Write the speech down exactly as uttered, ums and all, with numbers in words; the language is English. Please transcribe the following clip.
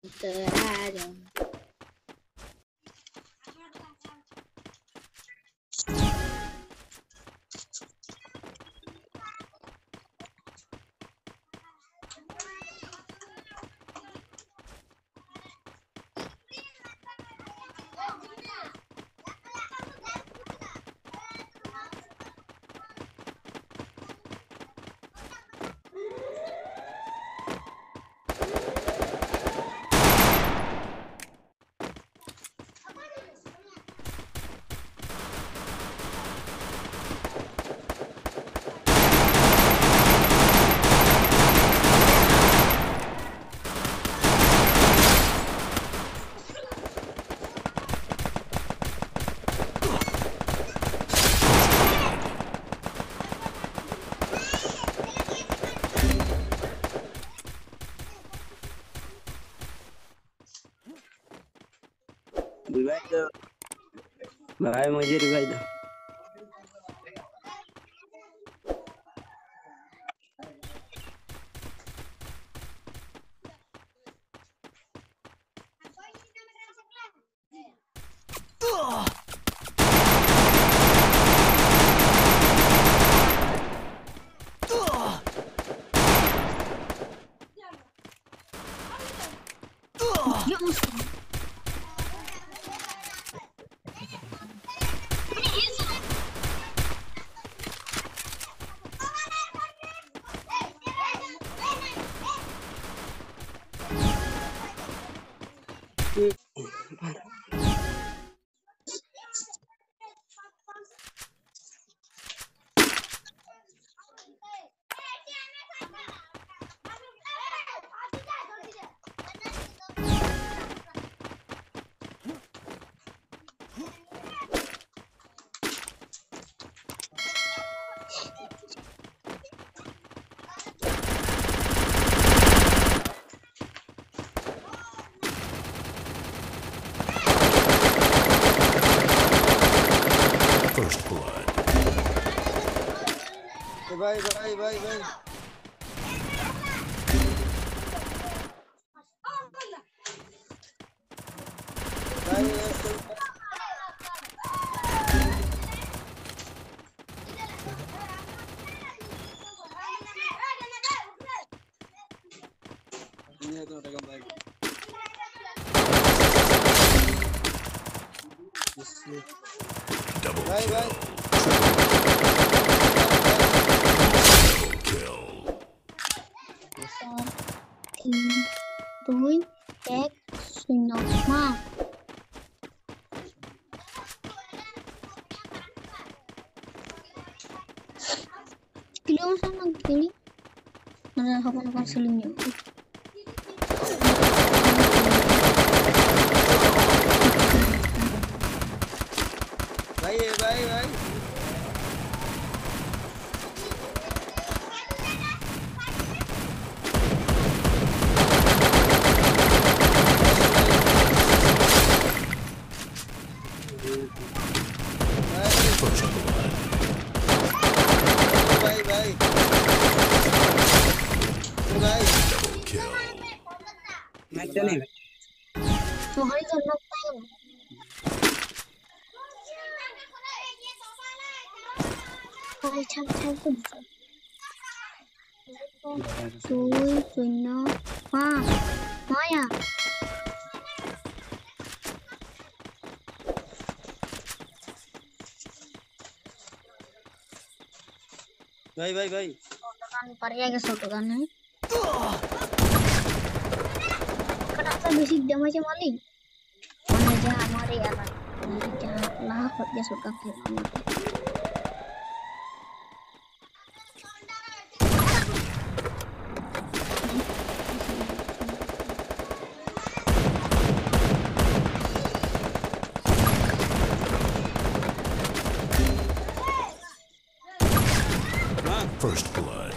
Terada. Revive दो भाई, मुझे रिवाइव दो। First blood. भाई भाई भाई भाई Double भाई भाई kill. Túi két sinh nọc ma. Kilo sana kili. Mana hapa na silimnya. भाई भाई भाई First blood. भाई भाई भाई Double kill. मैं चले So hari kan nak tayo. Hai chăm chăm cùng. Túi sinh nọc ma. Nói à. भाई भाई भाई Tekan parya ke soto kan eh. Kenapa basic damage maling? Mana jahat hamaरे anak. Ini jahat lah kot dia suka film. First blood.